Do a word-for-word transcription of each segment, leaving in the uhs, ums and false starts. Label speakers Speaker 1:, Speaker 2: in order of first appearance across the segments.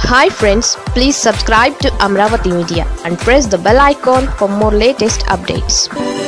Speaker 1: Hi friends, please subscribe to Amravati Media and press the bell icon for more latest updates.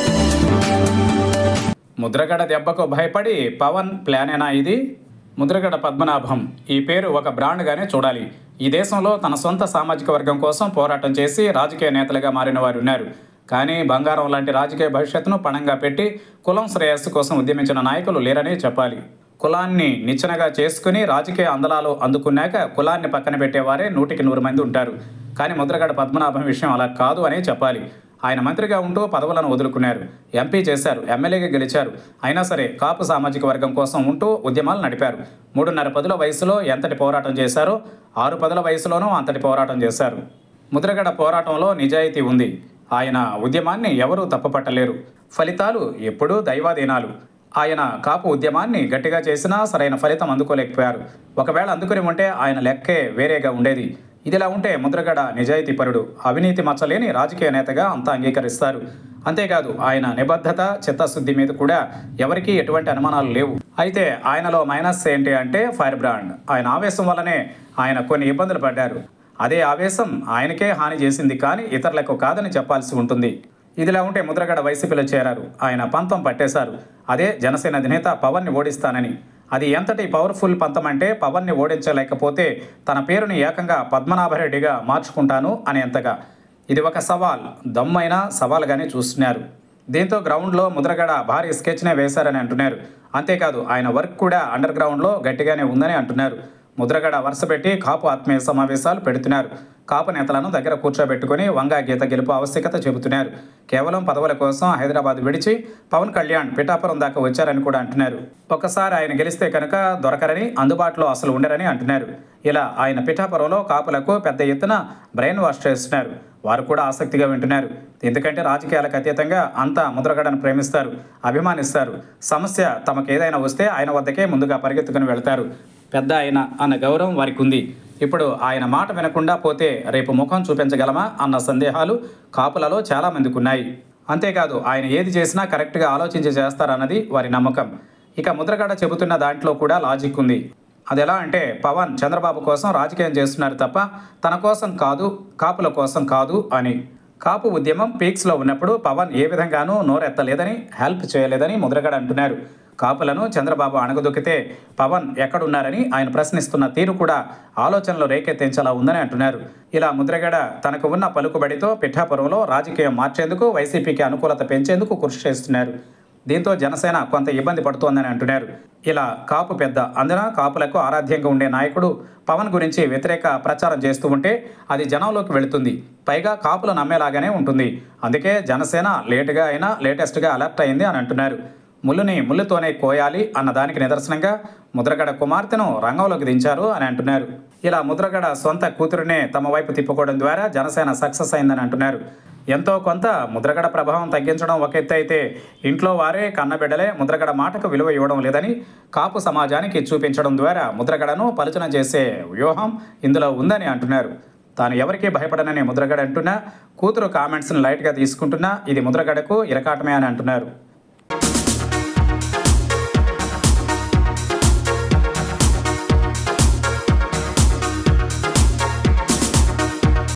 Speaker 2: Mudragada దెబ్బకు భయపడి పవన్ ప్లానేనా ఇది? ముద్రగడ పద్మనాభం ఈ పేరు ఒక బ్రాండ్గానే చూడాలి. ఈ దేశంలో తన సొంత సామాజిక వర్గం కోసం పోరాటం చేసి రాజకీయ నేతలుగా మారిన వారు ఉన్నారు. కానీ బంగారం లాంటి రాజకీయ భవిష్యత్తును పణంగా పెట్టి కులం శ్రేయస్సు కోసం ఉద్యమించిన నాయకులు లేరని చెప్పాలి. కులాన్ని నిచ్చెనగా చేసుకుని రాజకీయ అందలాలు అందుకున్నాక కులాన్ని పక్కన పెట్టేవారే నూటికి నూరు మంది ఉంటారు. కానీ ముద్రగడ పద్మనాభం విషయం అలా కాదు అనే చెప్పాలి. ఆయన మంత్రిగా ఉంటూ పదవులను వదులుకున్నారు, ఎంపీ చేశారు, ఎమ్మెల్యేగా గెలిచారు. అయినా సరే కాపు సామాజిక వర్గం కోసం ఉంటూ ఉద్యమాలు నడిపారు. మూడున్నర పదుల వయసులో ఎంతటి పోరాటం చేశారో ఆరు పదుల వయసులోనూ అంతటి పోరాటం చేశారు. ముద్రగడ పోరాటంలో నిజాయితీ ఉంది. ఆయన ఉద్యమాన్ని ఎవరూ తప్పుపట్టలేరు. ఫలితాలు ఎప్పుడూ దైవాధీనాలు. ఆయన కాపు ఉద్యమాన్ని గట్టిగా చేసినా సరైన ఫలితం అందుకోలేకపోయారు. ఒకవేళ అందుకుని ఉంటే ఆయన లెక్కే వేరేగా ఉండేది. ఇదిలా ఉంటే ముద్రగడ నిజాయితీపరుడు, అవినీతి మచ్చలేని రాజకీయ నేతగా అంతా అంగీకరిస్తారు. అంతేకాదు ఆయన నిబద్ధత, చిత్తశుద్ధి మీద కూడా ఎవరికీ ఎటువంటి అనుమానాలు లేవు. అయితే ఆయనలో మైనస్ ఏంటి అంటే ఫైర్ బ్రాండ్. ఆయన ఆవేశం వల్లనే ఆయన కొన్ని ఇబ్బందులు పడ్డారు. అదే ఆవేశం ఆయనకే హాని చేసింది కానీ ఇతరులకు కాదని చెప్పాల్సి ఉంటుంది. ఇదిలా ఉంటే ముద్రగడ వైసీపీలో చేరారు. ఆయన పంతం పట్టేశారు. అదే జనసేన అధినేత పవన్ని ఓడిస్తానని. అది ఎంతటి పవర్ఫుల్ పంతం అంటే పవన్ని ఓడించలేకపోతే తన పేరుని ఏకంగా పద్మనాభరెడ్డిగా మార్చుకుంటాను అనేంతగా. ఇది ఒక సవాల్, దమ్మైన సవాల్గానే చూస్తున్నారు. దీంతో గ్రౌండ్లో ముద్రగడ భారీ స్కెచ్నే వేశారని అంటున్నారు. అంతేకాదు ఆయన వర్క్ కూడా అండర్ గ్రౌండ్లో గట్టిగానే ఉందని అంటున్నారు. ముద్రగడ వరుసపెట్టి కాపు ఆత్మీయ సమావేశాలు పెడుతున్నారు. కాపు నేతలను దగ్గర కూర్చోబెట్టుకుని వంగా గీత గెలుపు ఆవశ్యకత చెబుతున్నారు. కేవలం పదవుల కోసం హైదరాబాద్ విడిచి పవన్ కళ్యాణ్ పిఠాపురం దాకా వచ్చారని కూడా అంటున్నారు. ఒక్కసారి ఆయన గెలిస్తే కనుక దొరకరని, అందుబాటులో అసలు ఉండరని అంటున్నారు. ఇలా ఆయన పిఠాపురంలో కాపులకు పెద్ద ఎత్తున బ్రెయిన్ వాష్ చేస్తున్నారు. వారు కూడా ఆసక్తిగా వింటున్నారు. ఎందుకంటే రాజకీయాలకు అతీతంగా అంతా ముద్రగడను ప్రేమిస్తారు, అభిమానిస్తారు. సమస్య తమకు ఏదైనా వస్తే ఆయన వద్దకే ముందుగా పరిగెత్తుకుని వెళ్తారు. పెద్ద ఆయన అన్న గౌరవం వారికి ఉంది. ఇప్పుడు ఆయన మాట వినకుండా పోతే రేపు ముఖం చూపించగలమా అన్న సందేహాలు కాపులలో చాలామందికి ఉన్నాయి. అంతేకాదు ఆయన ఏది చేసినా కరెక్ట్గా ఆలోచించి చేస్తారన్నది వారి నమ్మకం. ఇక ముద్రగడ చెబుతున్న దాంట్లో కూడా లాజిక్ ఉంది. అది ఎలా అంటే పవన్ చంద్రబాబు కోసం రాజకీయం చేస్తున్నారు తప్ప తన కోసం కాదు, కాపుల కోసం కాదు అని. కాపు ఉద్యమం పీక్స్లో ఉన్నప్పుడు పవన్ ఏ విధంగానూ నోరెత్తలేదని, హెల్ప్ చేయలేదని ముద్రగడ అంటున్నారు. కాపులను చంద్రబాబు అణగదొక్కితే పవన్ ఎక్కడున్నారని ఆయన ప్రశ్నిస్తున్న తీరు కూడా ఆలోచనలు రేకెత్తించేలా ఉందని అంటున్నారు. ఇలా ముద్రగడ తనకు ఉన్న పలుకుబడితో పిఠాపురంలో రాజకీయం మార్చేందుకు, వైసీపీకి అనుకూలత పెంచేందుకు కృషి చేస్తున్నారు. దీంతో జనసేన కొంత ఇబ్బంది పడుతోందని అంటున్నారు. ఇలా కాపు పెద్ద, అందున కాపులకు ఆరాధ్యంగా ఉండే నాయకుడు పవన్ గురించి వ్యతిరేక ప్రచారం చేస్తూ ఉంటే అది జనంలోకి వెళుతుంది. పైగా కాపులు నమ్మేలాగానే ఉంటుంది. అందుకే జనసేన లేటుగా అయినా లేటెస్ట్గా అలర్ట్ అయింది అని అంటున్నారు. ముళ్ళుని ముళ్ళుతోనే కోయాలి అన్న దానికి నిదర్శనంగా ముద్రగడ కుమార్తెను రంగంలోకి దించారు అని అంటున్నారు. ఇలా ముద్రగడ సొంత కూతురునే తమ వైపు తిప్పుకోవడం ద్వారా జనసేన సక్సెస్ అయిందని అంటున్నారు. ఎంతో కొంత ముద్రగడ ప్రభావం తగ్గించడం ఒక ఎత్తు అయితే ఇంట్లో వారే కన్నబిడ్డలే ముద్రగడ మాటకు విలువ ఇవ్వడం లేదని కాపు సమాజానికి చూపించడం ద్వారా ముద్రగడను పలుచన చేసే వ్యూహం ఇందులో ఉందని అంటున్నారు. తాను ఎవరికీ భయపడనని ముద్రగడ అంటున్నా, కూతురు కామెంట్స్ని లైట్గా తీసుకుంటున్నా ఇది ముద్రగడకు ఇరకాటమే అని అంటున్నారు.